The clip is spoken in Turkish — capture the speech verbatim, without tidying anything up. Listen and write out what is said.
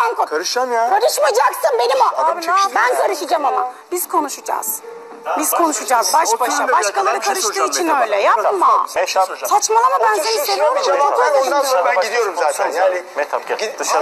Lütfen konuş. Karışacağım ya. Karışmayacaksın benim o. Adam çekişti Ben ya. karışacağım ama. Biz konuşacağız. Biz konuşacağız baş Oturun başa. bir Başkaları dakika, ben bir şey karıştığı soracağım için Mehtap öyle. Hanım. Yapma. Mehtap. Saçmalama, ben Otur, seni şuna seviyorum. bir cevap ver, ondan sonra ben gidiyorum zaten. Yani Mehtap gel. Gid- Dışarı.